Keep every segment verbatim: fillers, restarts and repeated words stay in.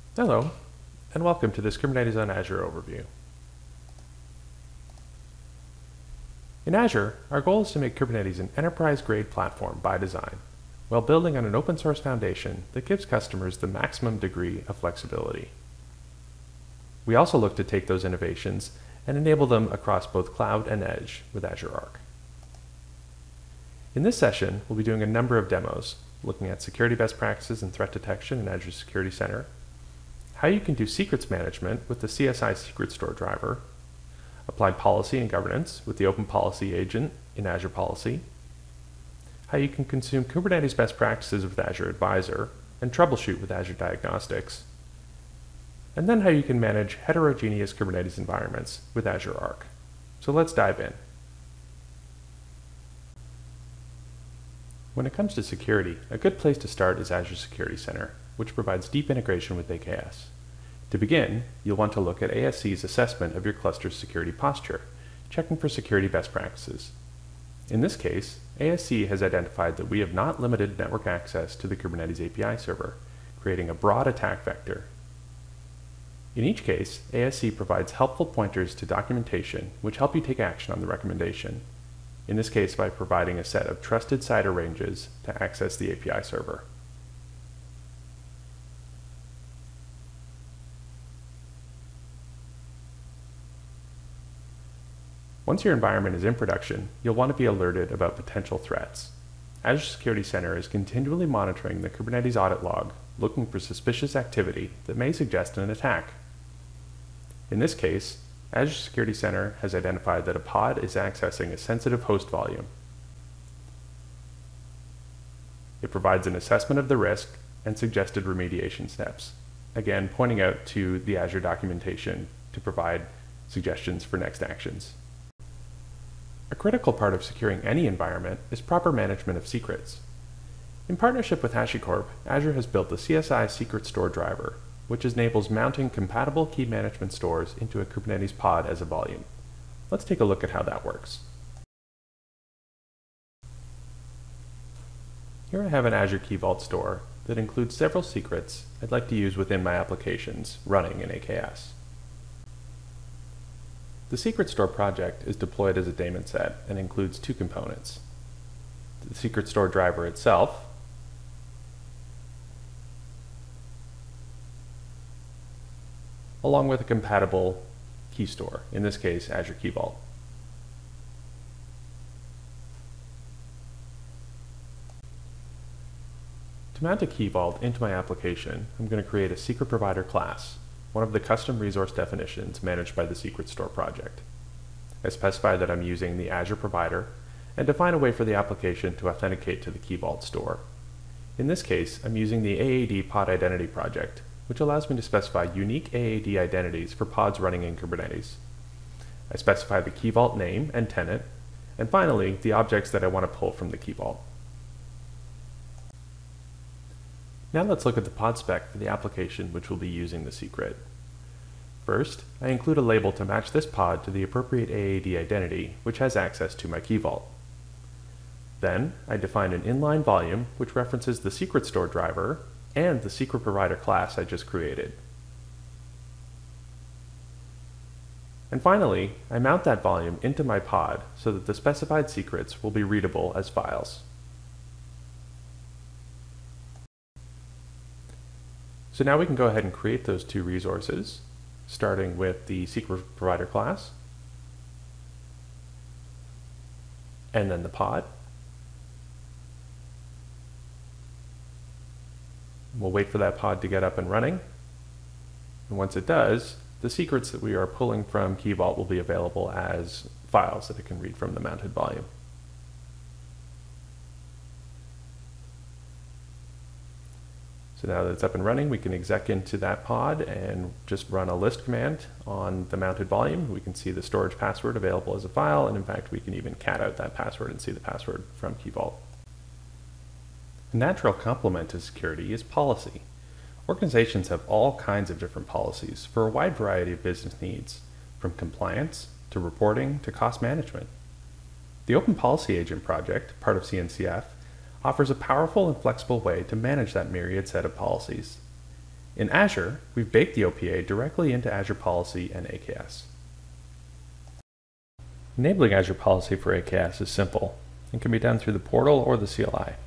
Hello, and welcome to this Kubernetes on Azure overview. In Azure, our goal is to make Kubernetes an enterprise-grade platform by design, while building on an open-source foundation that gives customers the maximum degree of flexibility. We also look to take those innovations and enable them across both cloud and edge with Azure Arc. In this session, we'll be doing a number of demos, looking at security best practices and threat detection in Azure Security Center, how you can do secrets management with the C S I Secret Store driver, apply policy and governance with the Open Policy agent in Azure Policy, how you can consume Kubernetes best practices with Azure Advisor and troubleshoot with Azure Diagnostics, and then how you can manage heterogeneous Kubernetes environments with Azure Arc. So let's dive in. When it comes to security, a good place to start is Azure Security Center, which provides deep integration with A K S. To begin, you'll want to look at A S C's assessment of your cluster's security posture, checking for security best practices. In this case, A S C has identified that we have not limited network access to the Kubernetes A P I server, creating a broad attack vector. In each case, A S C provides helpful pointers to documentation which help you take action on the recommendation, in this case by providing a set of trusted C I D R ranges to access the A P I server. Once your environment is in production, you'll want to be alerted about potential threats. Azure Security Center is continually monitoring the Kubernetes audit log, looking for suspicious activity that may suggest an attack. In this case, Azure Security Center has identified that a pod is accessing a sensitive host volume. It provides an assessment of the risk and suggested remediation steps, again pointing out to the Azure documentation to provide suggestions for next actions. A critical part of securing any environment is proper management of secrets. In partnership with HashiCorp, Azure has built the C S I Secret Store driver, which enables mounting compatible key management stores into a Kubernetes pod as a volume. Let's take a look at how that works. Here I have an Azure Key Vault store that includes several secrets I'd like to use within my applications running in A K S. The Secret Store project is deployed as a daemon set and includes two components: the Secret Store driver itself, along with a compatible key store, in this case Azure Key Vault. To mount a Key Vault into my application, I'm going to create a secret provider class, one of the custom resource definitions managed by the Secret Store project. I specify that I'm using the Azure provider and define a way for the application to authenticate to the Key Vault store. In this case, I'm using the A A D pod identity project, which allows me to specify unique A A D identities for pods running in Kubernetes. I specify the Key Vault name and tenant, and finally, the objects that I want to pull from the Key Vault. Now let's look at the pod spec for the application which will be using the secret. First, I include a label to match this pod to the appropriate A A D identity which has access to my Key Vault. Then, I define an inline volume which references the Secret Store driver and the secret provider class I just created. And finally, I mount that volume into my pod so that the specified secrets will be readable as files. So now we can go ahead and create those two resources, starting with the secret provider class, and then the pod. We'll wait for that pod to get up and running. And once it does, the secrets that we are pulling from Key Vault will be available as files that it can read from the mounted volume. So now that it's up and running, we can exec into that pod and just run a list command on the mounted volume. We can see the storage password available as a file, and in fact we can even cat out that password and see the password from Key Vault. A natural complement to security is policy. Organizations have all kinds of different policies for a wide variety of business needs, from compliance to reporting to cost management. The Open Policy Agent project, part of C N C F, offers a powerful and flexible way to manage that myriad set of policies. In Azure, we've baked the O P A directly into Azure Policy and A K S. Enabling Azure Policy for A K S is simple and can be done through the portal or the C L I.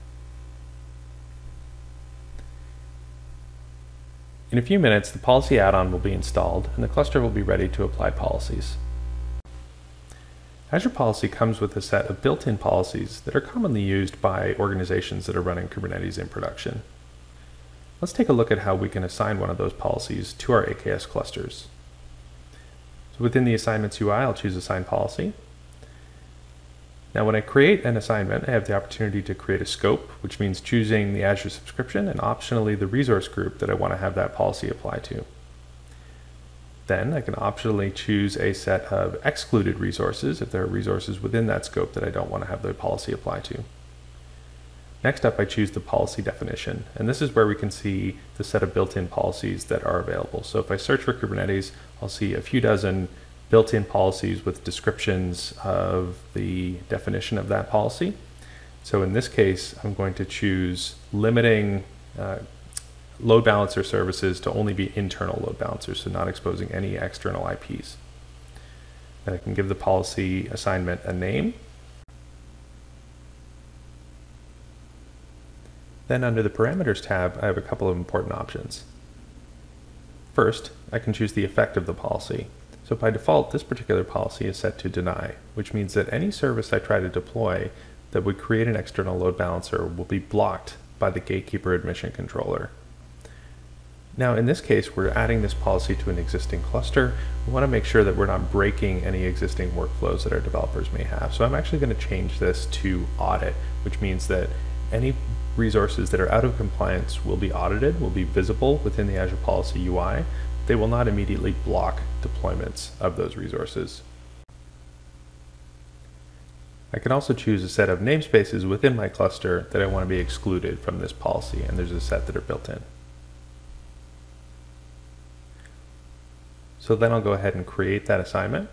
In a few minutes, the policy add-on will be installed and the cluster will be ready to apply policies. Azure Policy comes with a set of built-in policies that are commonly used by organizations that are running Kubernetes in production. Let's take a look at how we can assign one of those policies to our A K S clusters. So within the Assignments U I, I'll choose Assign Policy. Now when I create an assignment, I have the opportunity to create a scope, which means choosing the Azure subscription and optionally the resource group that I want to have that policy apply to. Then I can optionally choose a set of excluded resources if there are resources within that scope that I don't want to have the policy apply to. Next up, I choose the policy definition, and this is where we can see the set of built-in policies that are available. So if I search for Kubernetes, I'll see a few dozen built-in policies with descriptions of the definition of that policy. So in this case, I'm going to choose limiting uh, load balancer services to only be internal load balancers, so not exposing any external I Ps. Then I can give the policy assignment a name. Then under the Parameters tab, I have a couple of important options. First, I can choose the effect of the policy. So by default, this particular policy is set to deny, which means that any service I try to deploy that would create an external load balancer will be blocked by the gatekeeper admission controller. Now in this case, we're adding this policy to an existing cluster. We want to make sure that we're not breaking any existing workflows that our developers may have. So I'm actually going to change this to audit, which means that any resources that are out of compliance will be audited, will be visible within the Azure Policy U I. They will not immediately block deployments of those resources. I can also choose a set of namespaces within my cluster that I want to be excluded from this policy, and there's a set that are built in. So then I'll go ahead and create that assignment.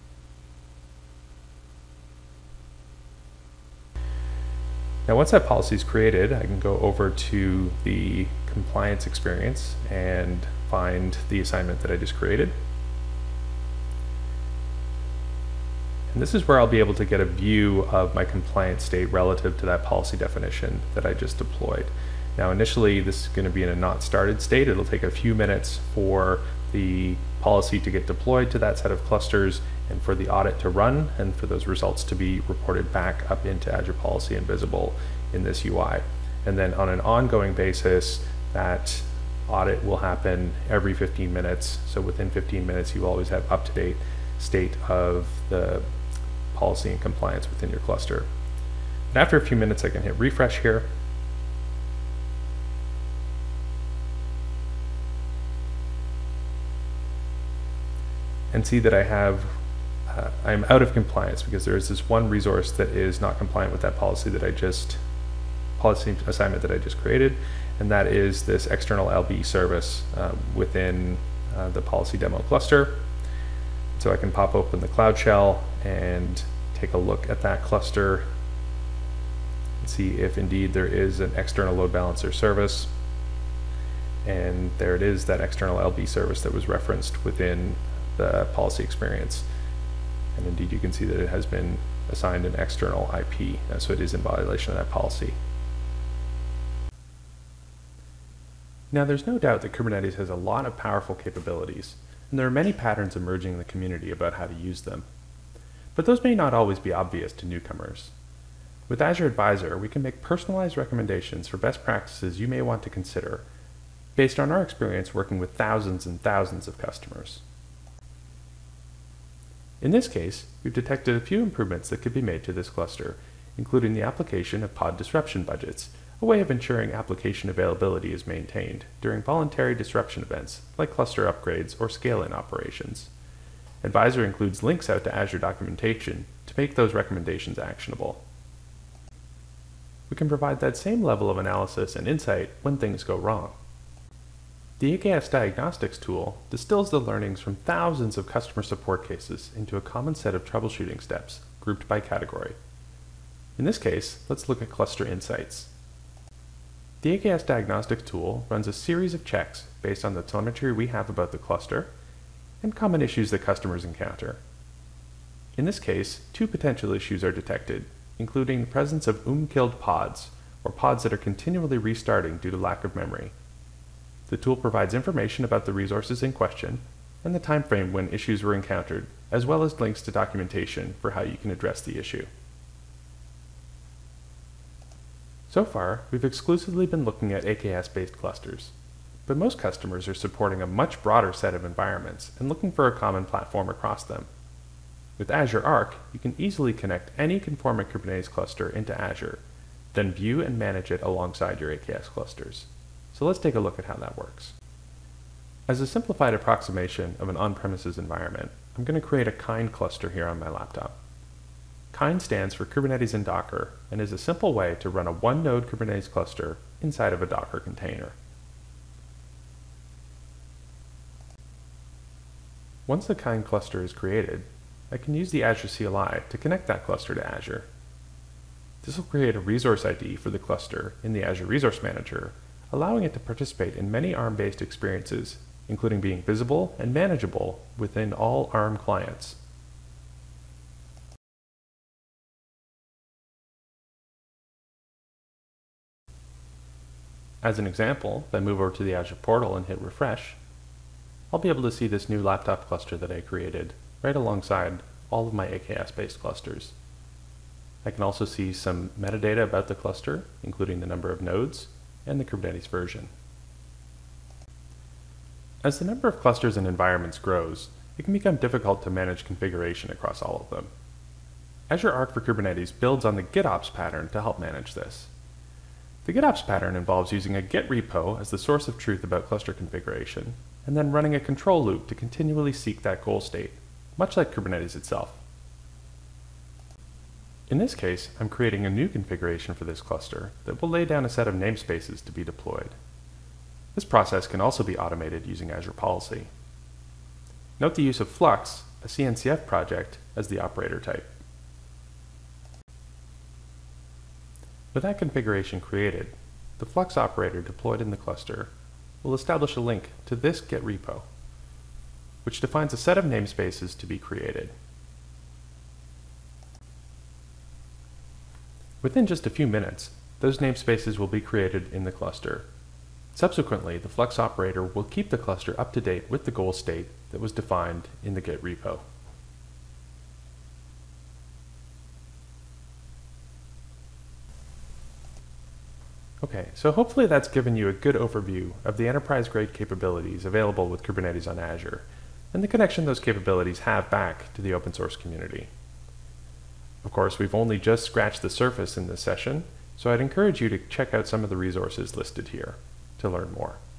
Now once that policy is created, I can go over to the compliance experience and find the assignment that I just created. And this is where I'll be able to get a view of my compliance state relative to that policy definition that I just deployed. Now initially this is going to be in a not started state. It'll take a few minutes for the policy to get deployed to that set of clusters and for the audit to run and for those results to be reported back up into Azure Policy and visible in this U I. And then on an ongoing basis, that audit will happen every fifteen minutes. So within fifteen minutes, you always have up-to-date state of the policy and compliance within your cluster. And after a few minutes, I can hit refresh here. And see that I have, uh, I'm out of compliance because there is this one resource that is not compliant with that policy that I just, policy assignment that I just created, and that is this external L B service uh, within uh, the policy demo cluster. So I can pop open the Cloud Shell and take a look at that cluster and see if indeed there is an external load balancer service. And there it is, that external L B service that was referenced within the policy experience. And indeed you can see that it has been assigned an external I P, so it is in violation of that policy. Now there's no doubt that Kubernetes has a lot of powerful capabilities, and there are many patterns emerging in the community about how to use them. But those may not always be obvious to newcomers. With Azure Advisor, we can make personalized recommendations for best practices you may want to consider, based on our experience working with thousands and thousands of customers. In this case, we've detected a few improvements that could be made to this cluster, including the application of pod disruption budgets, a way of ensuring application availability is maintained during voluntary disruption events like cluster upgrades or scale-in operations. Advisor includes links out to Azure documentation to make those recommendations actionable. We can provide that same level of analysis and insight when things go wrong. The A K S Diagnostics tool distills the learnings from thousands of customer support cases into a common set of troubleshooting steps, grouped by category. In this case, let's look at cluster insights. The A K S Diagnostics tool runs a series of checks based on the telemetry we have about the cluster and common issues that customers encounter. In this case, two potential issues are detected, including the presence of unkilled pods, or pods that are continually restarting due to lack of memory. The tool provides information about the resources in question and the time frame when issues were encountered, as well as links to documentation for how you can address the issue. So far, we've exclusively been looking at A K S-based clusters, but most customers are supporting a much broader set of environments and looking for a common platform across them. With Azure Arc, you can easily connect any conformant Kubernetes cluster into Azure, then view and manage it alongside your A K S clusters. So let's take a look at how that works. As a simplified approximation of an on-premises environment, I'm going to create a Kind cluster here on my laptop. Kind stands for Kubernetes and Docker and is a simple way to run a one-node Kubernetes cluster inside of a Docker container. Once the Kind cluster is created, I can use the Azure C L I to connect that cluster to Azure. This will create a resource I D for the cluster in the Azure Resource Manager, allowing it to participate in many ARM-based experiences, including being visible and manageable within all ARM clients. As an example, if I move over to the Azure portal and hit refresh, I'll be able to see this new laptop cluster that I created right alongside all of my A K S-based clusters. I can also see some metadata about the cluster, including the number of nodes and the Kubernetes version. As the number of clusters and environments grows, it can become difficult to manage configuration across all of them. Azure Arc for Kubernetes builds on the GitOps pattern to help manage this. The GitOps pattern involves using a Git repo as the source of truth about cluster configuration, and then running a control loop to continually seek that goal state, much like Kubernetes itself. In this case, I'm creating a new configuration for this cluster that will lay down a set of namespaces to be deployed. This process can also be automated using Azure Policy. Note the use of Flux, a C N C F project, as the operator type. With that configuration created, the Flux operator deployed in the cluster will establish a link to this Git repo, which defines a set of namespaces to be created. Within just a few minutes, those namespaces will be created in the cluster. Subsequently, the Flux operator will keep the cluster up to date with the goal state that was defined in the Git repo. Okay, so hopefully that's given you a good overview of the enterprise-grade capabilities available with Kubernetes on Azure, and the connection those capabilities have back to the open source community. Of course, we've only just scratched the surface in this session, so I'd encourage you to check out some of the resources listed here to learn more.